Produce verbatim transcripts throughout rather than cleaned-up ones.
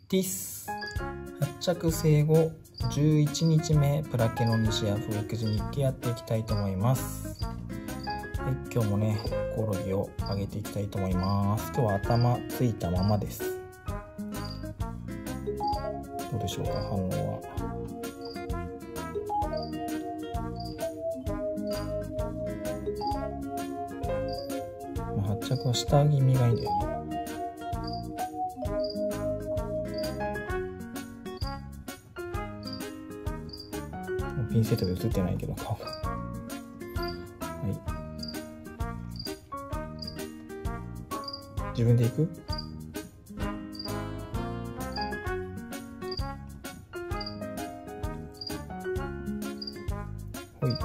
ティス発着生後じゅういちにちめプラケの西やフ育児日記やっていきたいと思います。はい、今日もねコオロギをあげていきたいと思います。今日は頭ついたままです。どうでしょうか、反応は。発着は下気味がいいんだよね。ピンセットで映ってないけど顔が。はい。自分で行く？ほい。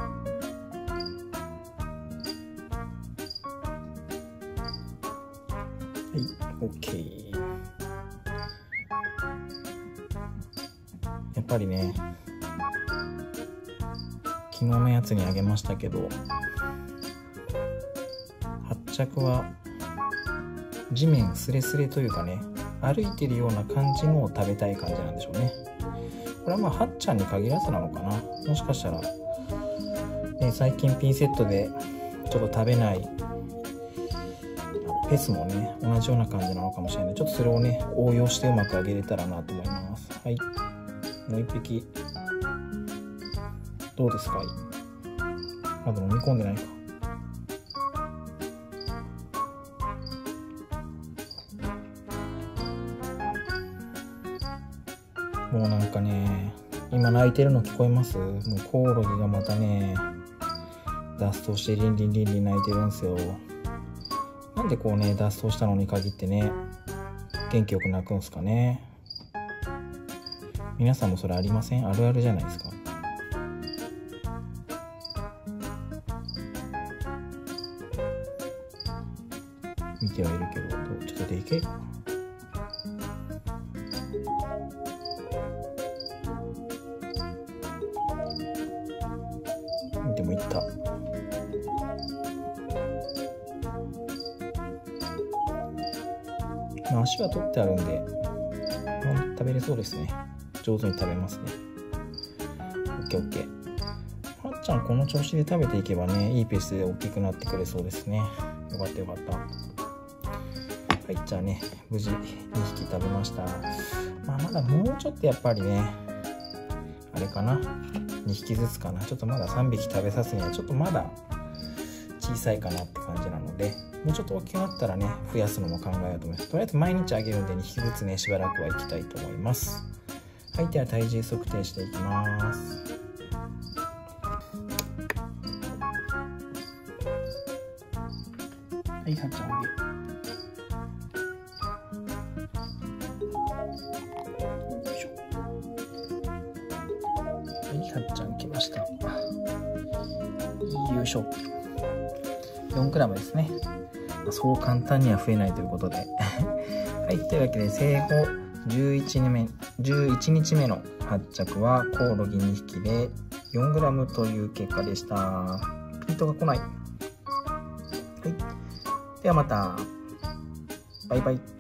はい、OK。やっぱりね、昨日のやつにあげましたけど、発着は地面スレスレというかね、歩いてるような感じのを食べたい感じなんでしょうね。これはまあはっちゃんに限らずなのかな。もしかしたら、ね、最近ピンセットでちょっと食べないペスもね同じような感じなのかもしれない。ちょっとそれをね応用してうまくあげれたらなと思います。はい、もう一匹。どうですか？まだ飲み込んでないか。もうなんかね、今泣いてるの聞こえます？もうコオロギがまたね脱走してリンリンリンリン泣いてるんですよ。なんでこうね脱走したのに限ってね元気よく泣くんですかね。皆さんもそれありません？あるあるじゃないですか。見てはいるけど、ちょっとでけえかな。でもいった。まあ、足は取ってあるんで、食べれそうですね。上手に食べますね。オッケーオッケー。はっちゃんこの調子で食べていけばね、いいペースで大きくなってくれそうですね。よかったよかった。はい、じゃあね、無事にひき食べました。まあ、まだもうちょっとやっぱりね、あれかな、にひきずつかな。ちょっとまださんびき食べさすにはちょっとまだ小さいかなって感じなので、もうちょっと大きくなったらね、増やすのも考えようと思います。とりあえず毎日あげるんでにひきずつね、しばらくはいきたいと思います。はい、では体重測定していきます。はい、はっちゃんおいで。はい、はっちゃん来ました。よいしょ。よんグラムですね。そう簡単には増えないということで。はい、というわけで生後じゅういちにちめの発着はコオロギにひきで よんグラム という結果でした。ピントが来ない。はい、ではまた。バイバイ。